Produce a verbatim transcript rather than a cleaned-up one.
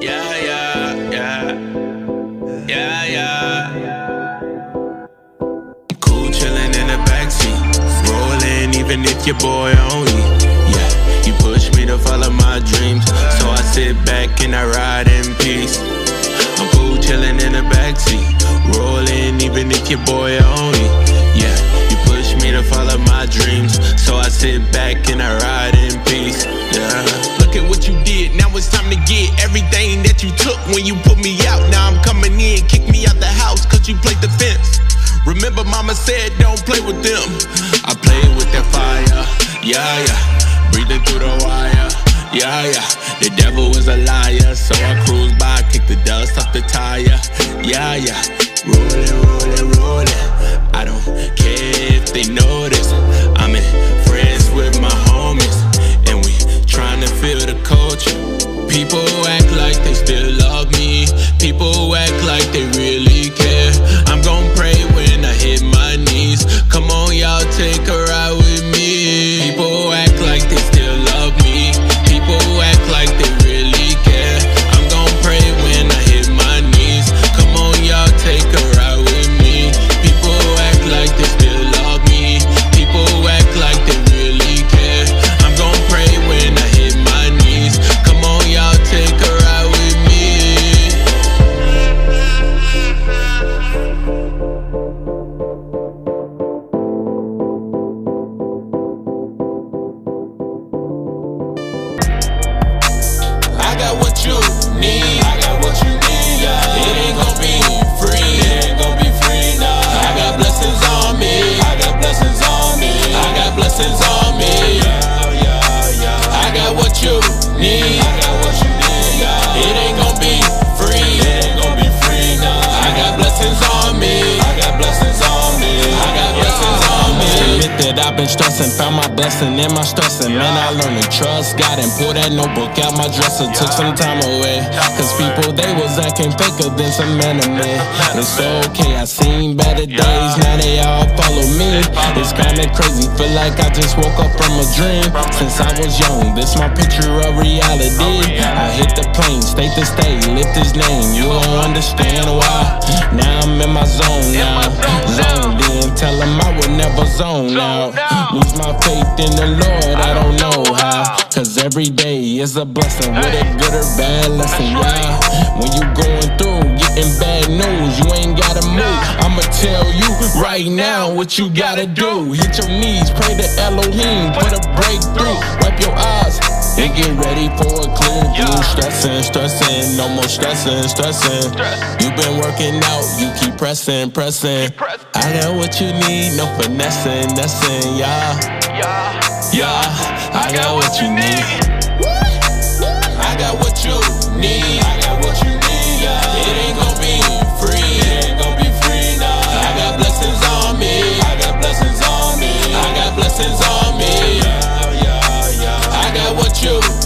Yeah, yeah, yeah. Yeah, yeah. I'm cool chillin' in the backseat, rollin' even if your boy on E. Yeah, you push me to follow my dreams, so I sit back and I ride in peace. I'm cool chillin' in the backseat, rollin' even if your boy on E. Yeah, you push me to follow my dreams, so I sit back and I ride in peace. Yeah. Look at what you did, now it's time to get everything that you took when you put me out. Now I'm coming in, kick me out the house cause you played the fence. Remember mama said don't play with them. I played with that fire, yeah, yeah. Breathing through the wire, yeah, yeah. The devil was a liar, so I cruise by, kick the dust off the tire, yeah, yeah. Rollin', rollin', rollin'. I don't care if they notice. I'm in friends with my homies, and we tryna feel the culture. People act like they still love me. People act like they really care. I'm gon' pray when I hit my knees. Come on, y'all, take a ride with me. People act like they still love me. People act like they really care. I'm gon' pray when I hit my knees. Come on, y'all, take a ride with me. People act like they still love me. People act like they really care. I'm gon' pray when I hit my knees. Come on, y'all, take a ride with me. I got what you need. I got what you need. Yeah. It ain't gon' be free. It ain't gon' be free now. I got blessings on me. I got blessings on me. I got blessings on me. Yeah, yeah, yeah. I got what you need. I got what you need. Yeah. It ain't gon' be free. It ain't gon' be free now. I got blessings on me. I got blessings on me. I got blessings on me. Admit that I've been stressing, found my blessing in my stressing. Man, I learned to trust God and pull that notebook out my dresser. Took some time away, cause people, they was acting faker than some enemy. It's okay, I seen better days, now they all follow me. It's kinda crazy, feel like I just woke up from a dream. Since I was young, this my picture of reality. I hit the plane, state to state, lift his name. You don't understand why. Now I'm in my zone now. Zoned in, tell him I would never zone out. Lose my faith in the Lord, I don't know how. Cause every day is a blessing, with a good or bad lesson, yeah. When you going through, getting bad news, you ain't gotta move. I'ma tell you right now what you gotta do. Hit your knees, pray to Elohim, put a breakthrough. Wipe your eyes and get ready for a clear view. Stressing, stressing, no more stressing, stressing. You been working out, you keep pressing, pressing. I got what you need, no finessing, nessing, yeah. Yeah, I got what you need. I got what you need. I got what you need, yeah. It ain't gon' be free. It ain't gon' be free now. I got blessings on me. I got blessings on me. I got blessings on me. Yeah, yeah, yeah. I got what you